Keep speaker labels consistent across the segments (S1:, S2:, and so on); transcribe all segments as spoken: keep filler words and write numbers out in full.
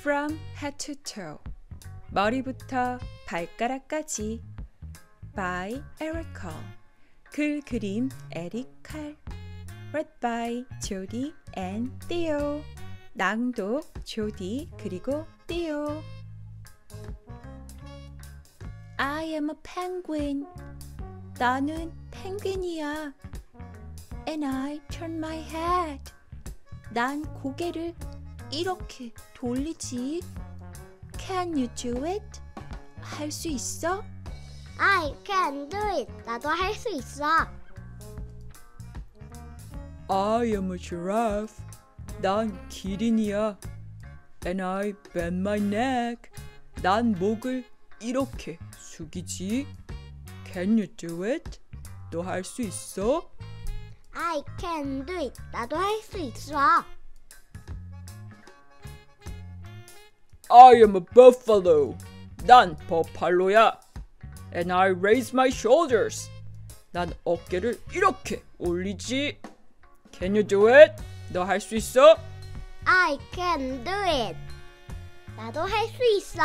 S1: From head to toe. 머리부터 발가락까지. By Eric Carle. 글 그림 에릭 칼. Read by Jody and Theo. 낭독 조디 그리고 Theo. I am a penguin. 나는 펭귄이야. And I turn my head. 난 고개를 이렇게 돌리지. Can you do it? 할 수 있어?
S2: I can do it. 나도 할 수 있어.
S1: I am a giraffe. 난 기린이야. And I bend my neck. 난 목을 이렇게 숙이지. Can you do it? 너 할 수 있어?
S2: I can do it. 나도 할 수 있어.
S1: I am a buffalo. 난 버팔로야. And I raise my shoulders. 난 어깨를 이렇게 올리지. Can you do it? 너 할 수 있어?
S2: I can do it. 나도 할 수 있어.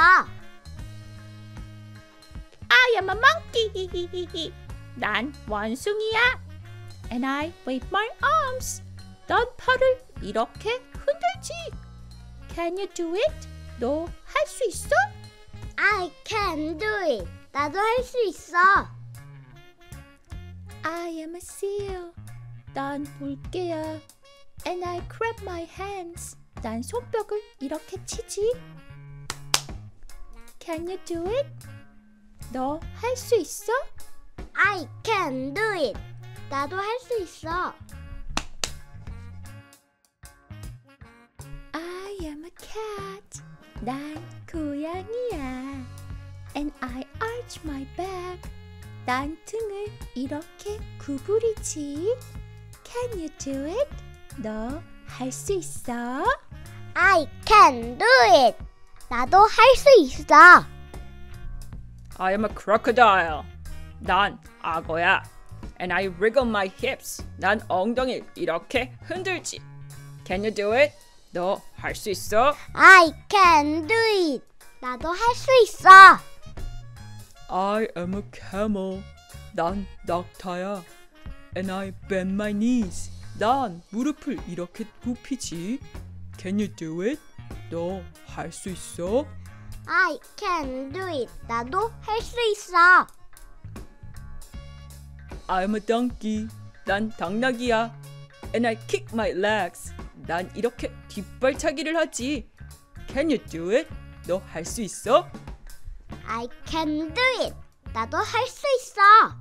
S3: I am a monkey. 난 원숭이야. And I wave my arms. 난 팔을 이렇게 흔들지. Can you do it? 너 할 수 있어?
S2: I can do it. 나도 할 수 있어.
S3: I am a seal. 난 물개야. And I clap my hands. 난 손뼉을 이렇게 치지. Can you do it? 너 할 수 있어?
S2: I can do it. 나도 할 수 있어.
S3: I am a cat. 난 고양이야. And I arch my back. 난 등을 이렇게 구부리지. Can you do it? 너 할 수 있어?
S2: I can do it. 나도 할 수 있어.
S1: I am a crocodile. 난 악어야. And I wriggle my hips. 난 엉덩이 이렇게 흔들지. Can you do it? 너 할 수 있어?
S2: I can do it. 나도 할 수 있어.
S1: I am a camel. 난 낙타야. And I bend my knees. 난 무릎을 이렇게 굽히지. Can you do it? 너 할 수 있어?
S2: I can do it. 나도 할 수 있어.
S1: I'm a donkey. 난 당나귀야. And I kick my legs. 난 이렇게 뒷발차기를 하지. Can you do it? 너 할 수 있어?
S2: I can do it. 나도 할 수 있어.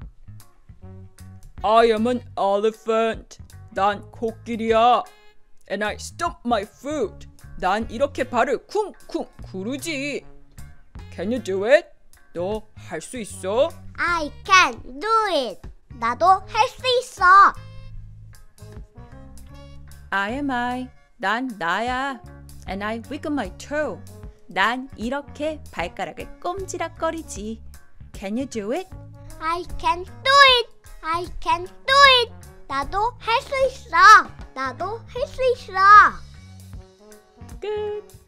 S1: I am an elephant. 난 코끼리야. And I stomp my foot. 난 이렇게 발을 쿵쿵 구르지. Can you do it? 너 할 수 있어?
S2: I can do it. 나도 할 수 있어.
S1: I am I. 난 나야. And I wiggle my toe. 난 이렇게 발가락을 꼼지락거리지. Can you do it?
S2: I can do it. I can do it. 나도 할 수 있어. 나도 할 수 있어.
S1: 끝.